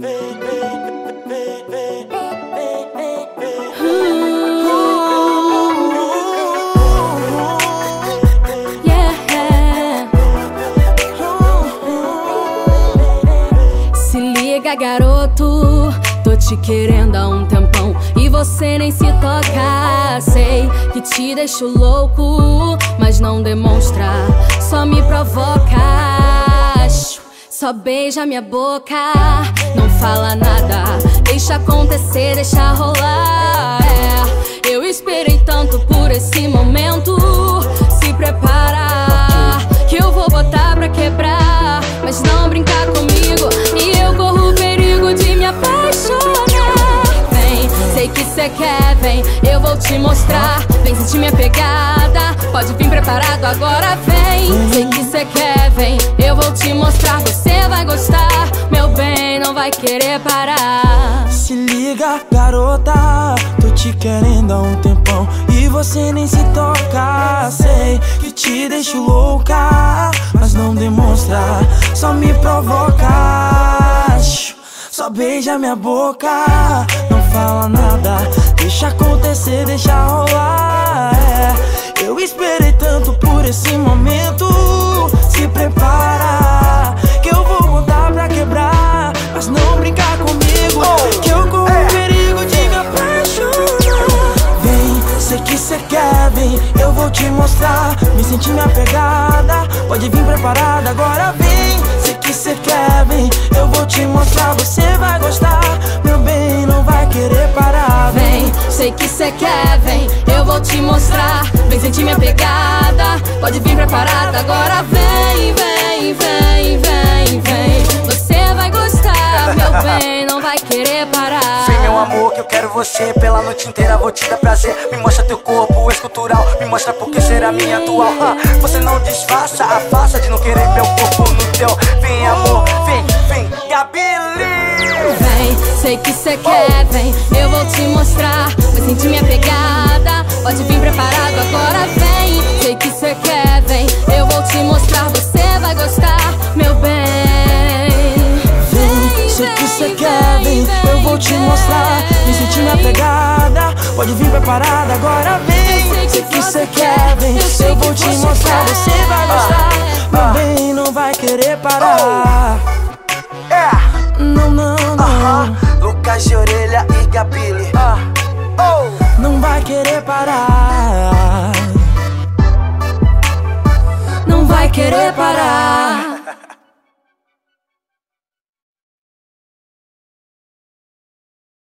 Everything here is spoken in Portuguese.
Se liga, garoto, tô te querendo há um tempão e você nem se toca. Sei que te deixo louco, mas não demonstra, só me provoca. Só beija minha boca, não fala nada, deixa acontecer, deixa rolar. Eu esperei tanto por esse momento. Se prepara, que eu vou botar pra quebrar, mas não brincar comigo e eu corro o perigo de me apaixonar. Vem, sei que cê quer, vem, eu vou te mostrar. Vem sentir minha pegada, pode vir preparado agora, vem. Sei que cê quer, vem, eu vou te mostrar. Você vai gostar, meu bem, não vai querer parar. Se liga, garota, tô te querendo há um tempão e você nem se toca. Sei que te deixo louca, mas não demonstra, só me provoca. Só beija minha boca, não fala nada, deixa acontecer, deixa rolar. Eu esperei tanto por esse momento. Se prepara, que eu vou botar pra quebrar, mas não brincar comigo, que eu corro o perigo de me apaixonar. Vem, sei que cê quer, vem, eu vou te mostrar. Me sentir minha pegada, pode vir preparada agora, vem. Sei que cê quer, vem, eu vou te mostrar. Você vai gostar, meu bem, não vai querer parar. Vem, sei que cê quer, vem, eu vou te mostrar. Vem sentir minha pegada, pode vir preparada agora, vem, vem, vem, vem, vem. Você vai gostar, meu bem, não vai querer parar. Vem, meu amor, que eu quero você pela noite inteira, vou te dar prazer. Me mostra teu corpo escultural, me mostra porque será minha atual. Você não disfarça a farsa de não querer meu corpo no teu. Vem, amor, vem, vem, Gabili. Vem, sei que cê quer, vem, eu vou te mostrar. Vai sentir minha pegada, pode vir preparado agora, vem. Sei que cê quer, vem, eu vou te mostrar. Você vai gostar, meu bem. Vem, sei que cê quer, vem, eu vou te mostrar. Me sentir minha pegada, pode vir preparada agora, vem. Sei que cê quer, vem, eu vou te mostrar. Você vai gostar, meu bem, não vai querer parar. Não, não, não. Lucas de Orelha e Gabili. Não vai querer parar. Não vai querer parar.